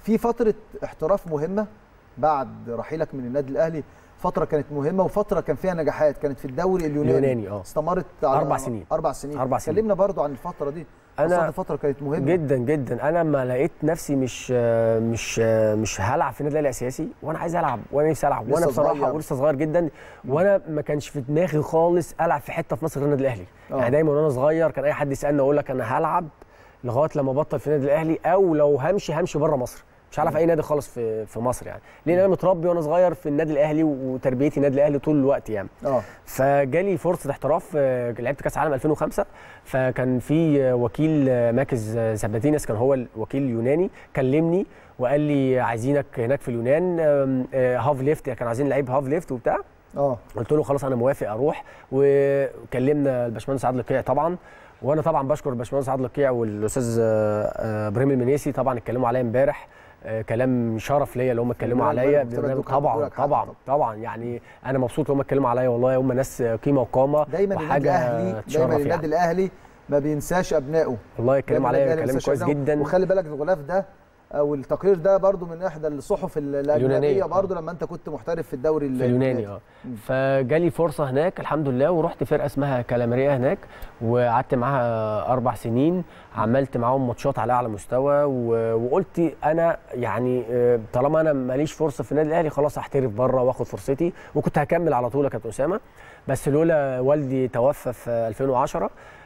في فتره احتراف مهمه بعد رحيلك من النادي الاهلي، فتره كانت مهمه وفتره كان فيها نجاحات، كانت في الدوري اليوناني استمرت 4 سنين. 4 سنين. كلمنا برضو عن الفتره دي. انا فتره كانت مهمه جدا جدا. انا لما لقيت نفسي مش هلعب في النادي الاهلي اساسي، وانا عايز العب وانا نفسي العب، وانا بصراحه ولسه صغير جدا، وانا ما كانش في دماغي خالص العب في حته في مصر غير النادي الاهلي. يعني دايما وانا صغير كان اي حد يسالني اقول لك انا هلعب لغايه لما ابطل في النادي الاهلي، او لو همشي بره مصر، مش هلعب في اي نادي خالص في مصر يعني، لان انا متربي وانا صغير في النادي الاهلي وتربيتي النادي الاهلي طول الوقت يعني. فجالي فرصه احتراف، لعبت كاس عالم 2005، فكان في وكيل ماكس زبادينس كان هو الوكيل اليوناني، كلمني وقال لي عايزينك هناك في اليونان هاف ليفت، كانوا عايزين لعيب هاف ليفت وبتاع. قلت له خلاص انا موافق اروح، وكلمنا الباشمهندس عادل القيعي طبعا، وانا طبعا بشكر الباشمهندس عادل القيعي والاستاذ ابراهيم المنيسي، طبعا اتكلموا عليا امبارح كلام شرف ليا اللي هم اتكلموا عليا. طبعا يعني انا مبسوط ان هم اتكلموا عليا، والله هم ناس قيمه وقامه وحاجه تشرف. دايما النادي الاهلي ما بينساش ابنائه، والله اتكلموا عليا كلام كويس جدا. وخلي بالك الغلاف ده او التقرير ده برضو من احدى الصحف الاجنبيه برضو لما انت كنت محترف في الدوري اليوناني. فجالي فرصه هناك الحمد لله، ورحت فرقه اسمها كالاماريا هناك، وقعدت معاها 4 سنين، عملت معاهم ماتشات على اعلى مستوى، وقلت انا يعني طالما انا ماليش فرصه في النادي الاهلي خلاص هحترف بره واخد فرصتي، وكنت هكمل على طول يا كابتن اسامه، بس لولا والدي توفى في 2010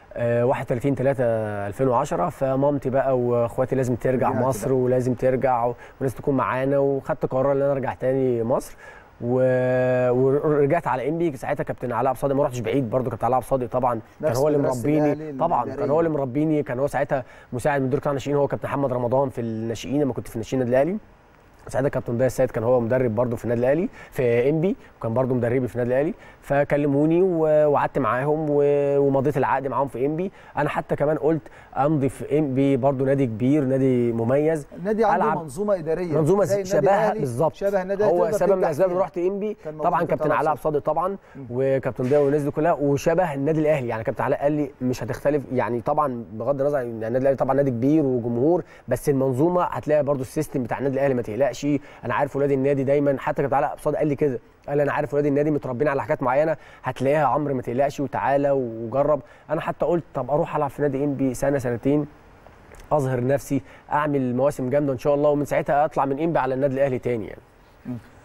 31/3/2010، فمامتي بقى واخواتي لازم ترجع مصر ولازم ترجع ولازم تكون معانا، وخدت قرار ان انا ارجع تاني مصر، ورجعت على انبي. ساعتها كابتن علاء عبد الصادق، ما رحتش بعيد برضو، كابتن علاء عبد الصادق طبعا كان هو اللي مربيني، طبعا كان هو اللي مربيني، كان هو ساعتها مساعد مدير قطاع الناشئين، هو كابتن محمد رمضان في الناشئين لما كنت في الناشئين النادي الاهلي. ساعتها كابتن ضياء السيد كان هو مدرب برضه في النادي الاهلي في انبي، وكان برضه مدربي في النادي الاهلي، فكلموني وقعدت معاهم ومضيت العقد معاهم في انبي. انا حتى كمان قلت امضي في انبي برضه، نادي كبير، نادي مميز، نادي عنده منظومه اداريه، منظومه شبهها بالظبط، شبه النادي هو سبب من الاسباب اللي رحت انبي طبعا كابتن علاء عبد الصادق طبعا وكابتن ضياء والناس دي كلها، وشبه النادي الاهلي يعني. كابتن علاء قال لي مش هتختلف يعني، طبعا بغض النظر يعني النادي الاهلي طبعا نادي كبير وجمهور، بس المنظومه هتلاقي برضه السيستم بتاع النادي الاهلي ما تقلقش، انا عارف ولاد النادي دايما، حتى كابتن علاء عبد الصادق قال لي كده، قال لي انا عارف ولاد النادي متربيين على حاجات معينه هتلاقيها يا عمرو ما تقلقش وتعالى وجرب. انا حتى قلت طب اروح العب في نادي انبي سنه سنتين، اظهر نفسي، اعمل مواسم جامده ان شاء الله، ومن ساعتها اطلع من انبي على النادي الاهلي تاني يعني.